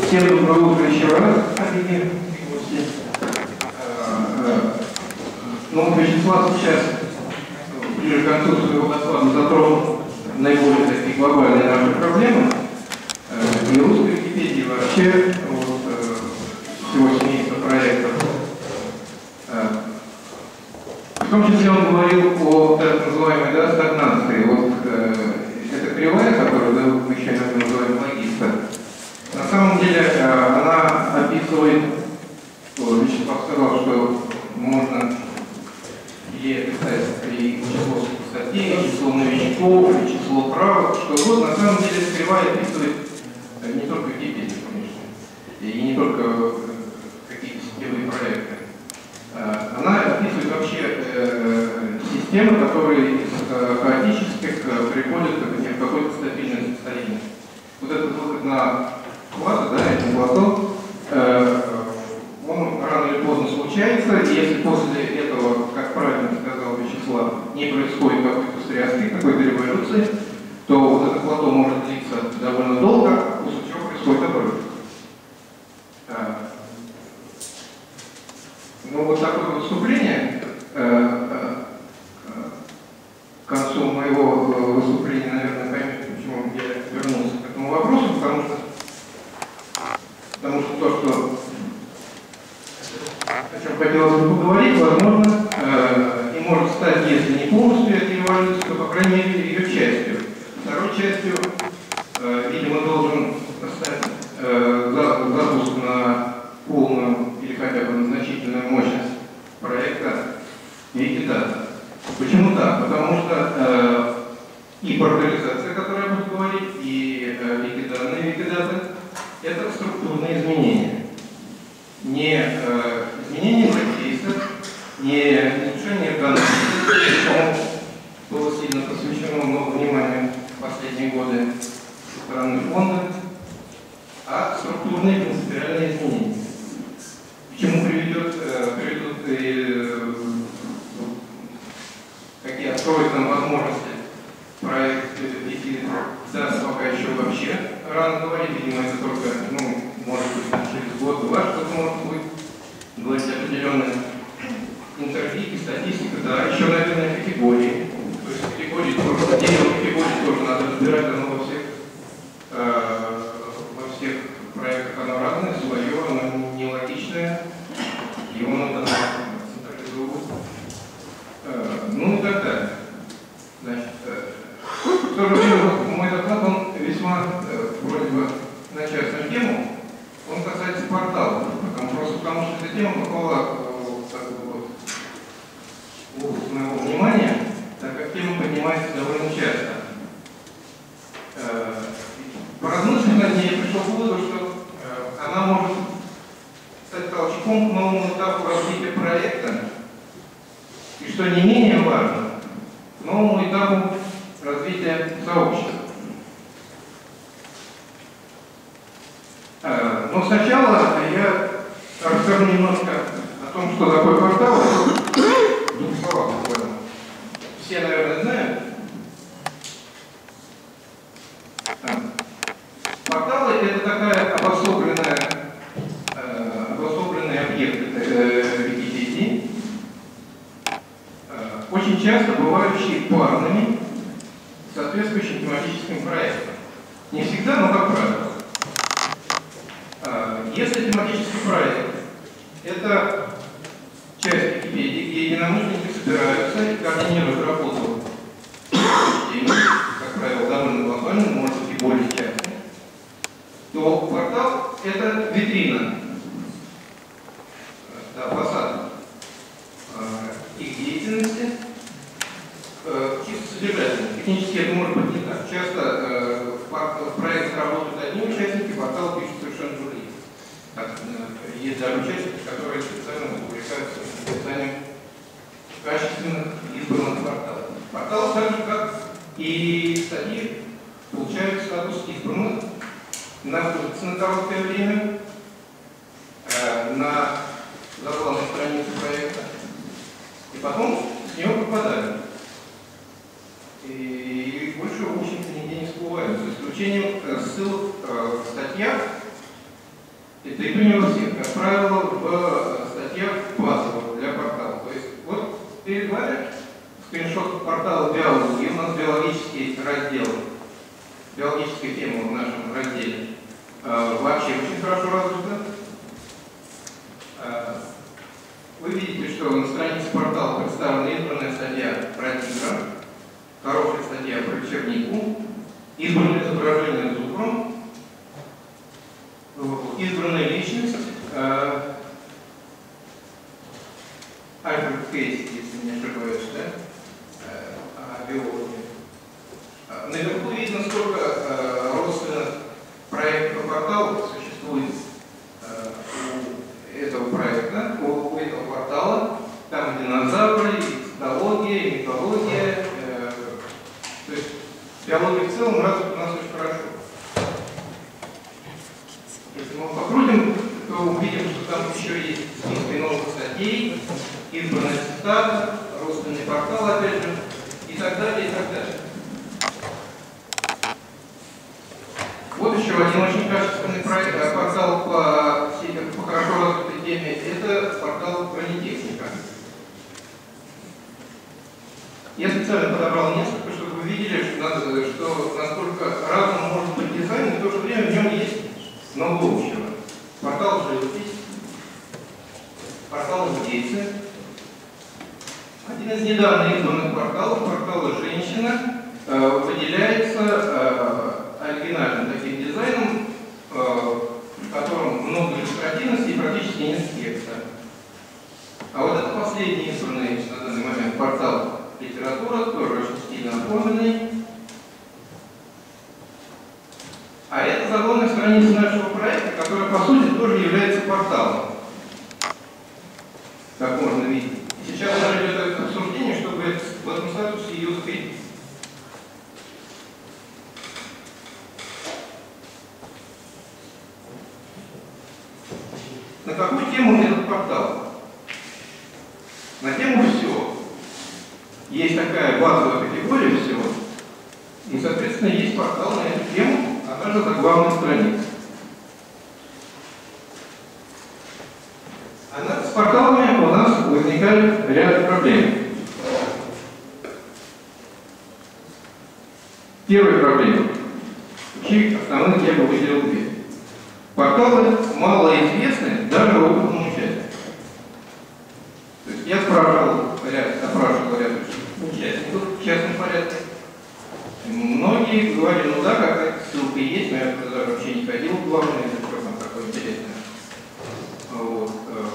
Всем доброе утро еще раз, коллеги. Ну, Вячеслав сейчас, ближе к концу своего доклада, затронул наиболее такие глобальные наши проблемы. И русской Википедии вообще вот, всего семейства проектов. В том числе он говорил о так называемой стагнации. Вот эта кривая, которую мы еще называем логиста, на самом деле она описывает, Вячеслав сказал, что можно писать и число статей, и число новичков, и число правок, что вот на самом деле кривая описывает не только Википедию, конечно, и не только какие-то сетевые проекты. Она описывает вообще системы, которые из хаотических приходят в какое-то стабильное состояние. Вот этот выход на плату, это плато, он рано или поздно случается, и если после этого, как правильно сказал Вячеслав, не происходит какой-то стряски, какой-то революции, то вот это плато может длиться довольно долго, после чего происходит обрыв. Ну вот такое вот вступление. К концу моего выступления, наверное, поймете, почему я вернулся к этому вопросу, потому что то, что о чем хотелось бы поговорить, возможно, и может стать, если не полностью этой революцией, то, по крайней мере, ее частью. Второй частью, видимо, должен стать запуск на полную или хотя бы на значительную мощность проекта Wikidata. Почему так? Потому что и портализация, о которой я буду говорить, и Wikidata – это структурные изменения. Не изменение интерфейса, не улучшение данных, чему было сильно посвящено много внимания в последние годы со стороны фонда, а структурные принципиальные изменения. К чему приведут какие откроют нам возможности проект Wikidata, пока еще вообще рано говорить, видимо, это только, может быть, через год-два что-то может быть, говорить определенные интервью, статистика, да, еще, наверное, категории. То есть категории тоже, отдельно категории тоже надо разбирать, оно во всех проектах оно разное, свое, оно нелогичное, его надо централизовывать. Ну и так далее. Значит, в то же время мой доклад, он весьма, вроде бы, на частную тему, он касается порталов, потому что эта тема попала в область моего внимания, так как тема поднимается довольно часто. Поразмыслив над ней, я пришел к выводу, что она может стать толчком к новому этапу развития проекта, и что не менее важно, к новому этапу развития сообщества. Но сначала я расскажу немножко о том, что такое порталы. Двух словах буквально. Все, наверное, знают. Порталы – это такая обособленный объект Википедии, очень часто бывающие парными соответствующим тематическим проектам. Не всегда, но как правило. Если тематический проект – это часть Википедии, где единомышленники собираются и координируют работу, как правило, довольно глобально, может быть и более часто, то портал – это витрина, фасад их деятельности, чисто содержательно. Технически это может быть не так. Часто в проектах работают одни участники, портал пишут совершенно другие. Есть даже участники, которые специально увлекаются написанием качественных избранных порталов. Порталы, так же как и статьи, получают статус избранных, находятся на короткое время на заглавной странице проекта, и потом с него пропадают. И больше, в общем-то, нигде не всплывают, за исключением ссылок в статьях Это и не во всех, как правило, в статьях базовых для портала. То есть вот перед вами скриншот портала биологии. У нас биологический раздел, биологическая тема в нашем разделе вообще очень хорошо развита. Вы видите, что на странице портала представлена избранная статья про тигра, хорошая статья про чернику, избранное изображение зубром, избранная личность, Альберт Кейс, если не ошибаюсь, да? Биологи. Наверху видно, сколько родственных проектов по порталу существует у этого проекта, у этого портала. Там динозавры, цитология, мифология. То есть биология в целом развита у нас очень хорошо. Если мы покрутим, то увидим, что там еще есть списки новых статей, избранная цитата, родственный портал, опять же, и так далее, и так далее. Вот еще один очень качественный проект, портал по хорошо развитой теме, это портал бронетехника. Я специально подобрал несколько, чтобы вы видели, что насколько разным может быть дизайн, и в то же время в нем есть много общего. Портал живопись, портал индейцы. Один из недавно изданных порталов, портал «Женщина», выделяется оригинальным таким дизайном, в котором много иллюстративности и практически нет текста. А вот это последний избранный на данный момент портал «Литература», тоже очень стильно оформленный. А это заглавная страница нашего проекта, которая по сути тоже является порталом. Как можно видеть. И сейчас даже идет обсуждение, чтобы в этом статусе ее закрепить. На какую тему этот портал? На тему «Все». Есть такая базовая категория «Все». И, соответственно, есть портал на эту тему, а также заглавная страница. С порталами у нас возникает ряд проблем. Первая проблема. Вообще основных я бы выделил две. Порталы малоизвестны даже опытному участнику. То есть я опрашивал ряд участников в частном порядке. Многие говорили, ну да, какая-то ссылка есть, но я туда даже вообще не ходил, главное, это что там такое интересное. Вот.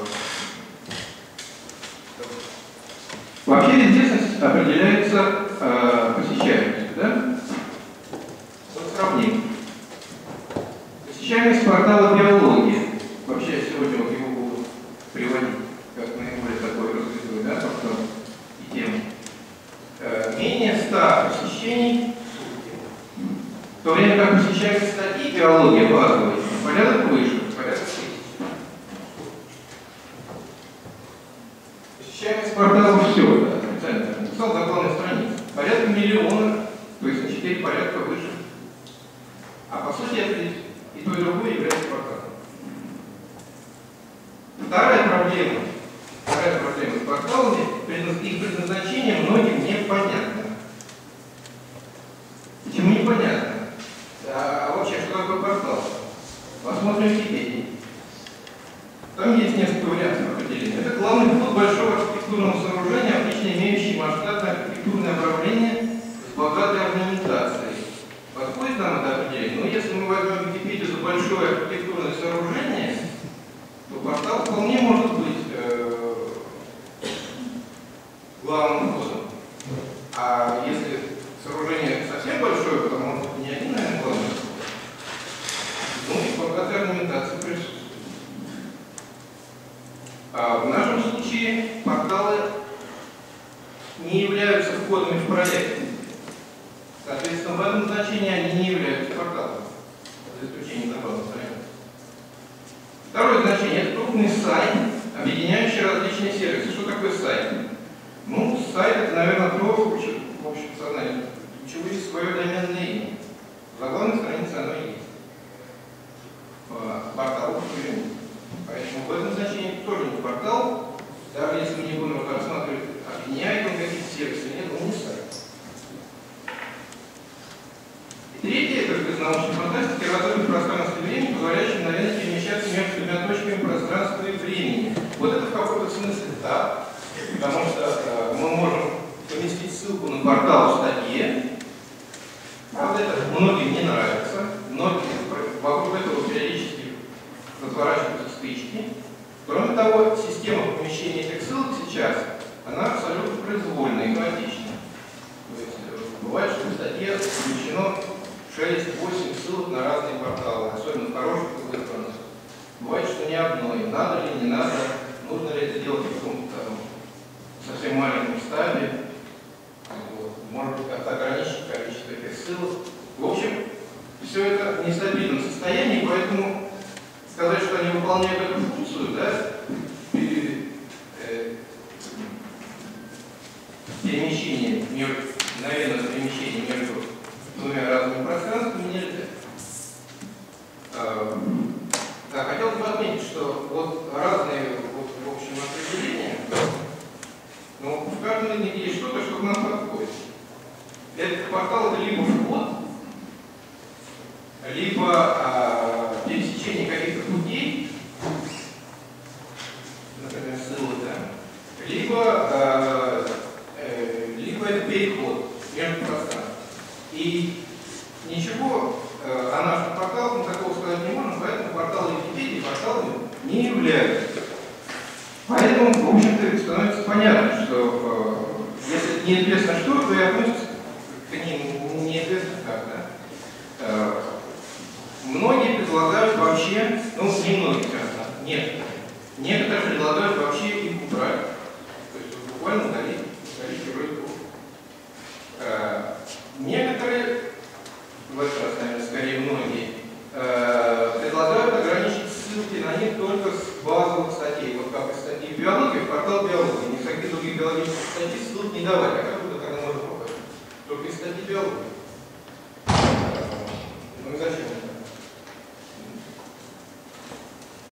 Вообще известность определяется посещаемостью, да? Вот сравним. Посещаемость портала биологии. Вообще сегодня вот его будут приводить как наиболее такой развитой, да, портал и тему. Менее 100 посещений в сутки. В то время как посещаемость статьи биология базовая порядок выше, порядок 1000. Посещаемость портала все, да, специально написал заглавная страница. Порядка миллиона, то есть на 4 порядка выше. А по сути это и то, и другое является порталом. Вторая проблема с порталами, их предназначение многим непонятно. Почему непонятно? А вообще, что такое портал? Посмотрим в Википедии. Там есть несколько вариантов определения. Это главный вход большого архитектурного сооружения, обычно имеющий масштабное архитектурное оформление с богатой орнаментацией. Подходит нам это определение? Но если мы возьмем Википедию за большое архитектурное сооружение, то портал вполне может быть главным входом. А если сооружение совсем большое, то может быть не один, наверное, главный вход. Ну и богатой орнаментации присутствует. В нашем случае порталы не являются входами в проект. Соответственно, в этом значении они не являются порталом, за исключением заглавной страницы. Второе значение – это крупный сайт, объединяющий различные сервисы. Что такое сайт? Ну, сайт – это, наверное, то, в общем сознании, у чего есть свое доменное имя. В заглавной странице оно есть. Портал, например. в этом значении тоже не портал, даже если мы не будем это рассматривать, объединяет он какие-то сервисы, нет, он не сайт. И третье, это из научной фантастики, разрыв пространства и времени, позволяющий мгновенно перемещаться между двумя точками пространства и времени. Вот это в каком-то смысле да, потому что мы можем поместить ссылку на портал в статье. Правда, это многим не нравится, многим вокруг этого периодически разворачиваются стычки. Кроме того, система помещения этих ссылок сейчас, она абсолютно произвольная и хаотична. То есть бывает, что в статье включено 6-8 ссылок на разные порталы, особенно в хороших выбранных. Бывает, что ни одной. Надо ли, не надо, нужно ли это делать в каком-то совсем маленьком стабе. Может быть, как-то ограничить количество этих ссылок. В общем, все это в нестабильном состоянии, поэтому сказать, что они выполняют эту функцию, да, перемещение, мгновенное перемещение между двумя разными пространствами нельзя. Да, хотел бы отметить, что вот разные в общем определения, но в каждом из них есть что-то, что к нам подходит. Этот портал это либо вход, либо пересечение каких-то путей, например, ссылка, либо это переход между пространством. И ничего о наших порталах мы такого сказать не можем, поэтому порталы Википедии порталами не являются. Поэтому, в общем-то, становится понятно, что если неизвестно что, то и относится к ним неизвестно как, да? Многие предлагают вообще, ну не многие, нет, некоторые предлагают вообще их убрать.